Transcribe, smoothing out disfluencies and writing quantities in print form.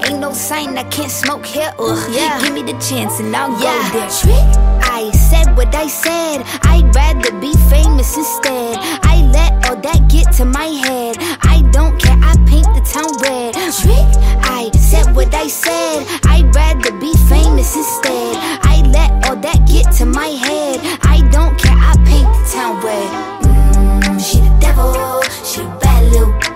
Ain't no sign I can't smoke here. Give me the chance and I'll go there. I said what I said. I'd rather be famous instead. I let all that get to my head. I don't care, I paint the town red. I said what I said. I'd rather be famous instead. I let all that get to my head. I don't care, I paint the town red. She the devil, she a bad little